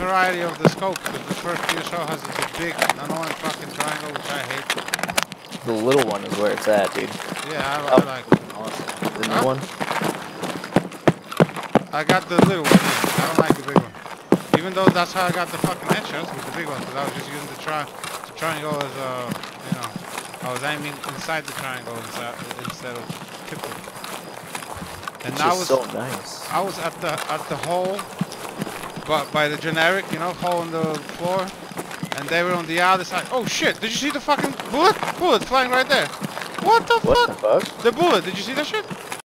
variety of the scope, because the first DSL has this big, annoying fucking triangle, which I hate. The little one is where it's at, dude. Yeah, I like it. Awesome. The new one? I got the little one, yeah. I don't like the big one. Even though that's how I got the fucking headshots with the big one, because I was just using the triangle as you know, I was aiming inside the triangle instead of tipping. And Which is so nice. I was at the hole, but by the generic, you know, hole in the floor, and they were on the other side. Oh shit! Did you see the fucking bullet? Bullet flying right there. What the fuck? What the fuck? The bullet. Did you see that shit?